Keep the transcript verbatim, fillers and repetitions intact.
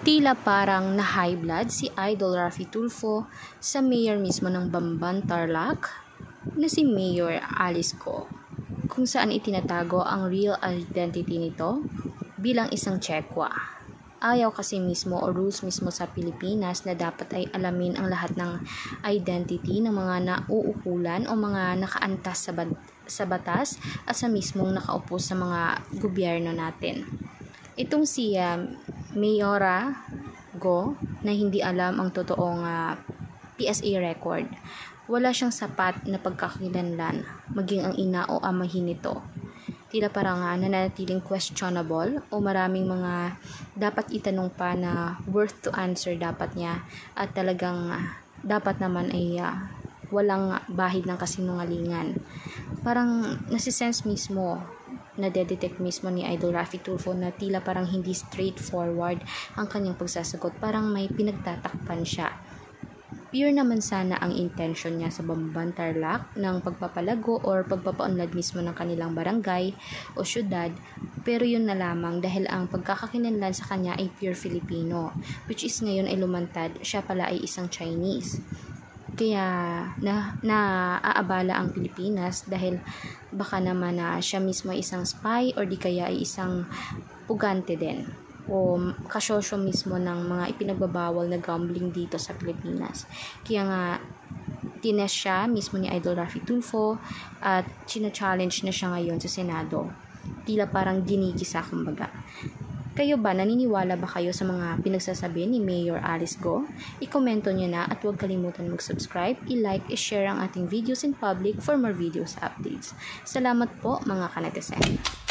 Tila parang na-high blood si Idol Raffy Tulfo sa mayor mismo ng Bamban, Tarlac na si Mayor Alice Go, kung saan itinatago ang real identity nito bilang isang Chekwa. Ayaw kasi mismo o rules mismo sa Pilipinas na dapat ay alamin ang lahat ng identity ng mga nauukulan o mga nakaantas sa, bat- sa batas at sa mismong nakaupo sa mga gobyerno natin. Itong si uh, Mayora Go na hindi alam ang totoong uh, P S A record. Wala siyang sapat na pagkakakilanlan maging ang ina o amahin nito. Tila parang uh, nananatiling questionable o maraming mga dapat itanong pa na worth to answer dapat niya at talagang uh, dapat naman ay uh, walang bahid ng kasinungalingan. Parang nasisense mismo na-detect mismo ni Idol Raffy Tulfo na tila parang hindi straightforward ang kanyang pagsasagot. Parang may pinagtatakpan siya. Pure naman sana ang intention niya sa Bamban, Tarlac ng pagpapalago or pagpapaunlad mismo ng kanilang barangay o syudad. Pero yun na lamang dahil ang pagkakakilanlan sa kanya ay pure Filipino, which is ngayon ay lumantad, siya pala ay isang Chinese. Kaya na naaabala ang Pilipinas dahil baka naman na siya mismo ay isang spy or di kaya ay isang pugante din o kasosyo mismo ng mga ipinagbabawal na gambling dito sa Pilipinas. Kaya nga tines siya mismo ni Idol Raffy Tulfo at china-challenge na siya ngayon sa Senado. Tila parang ginigisa kumbaga. Kayo ba, naniniwala ba kayo sa mga pinagsasabi ni Mayor Alice Go? I-komento nyo na at huwag kalimutan mag-subscribe, i-like, i-share ang ating videos in public for more videos updates. Salamat po mga kanetesen.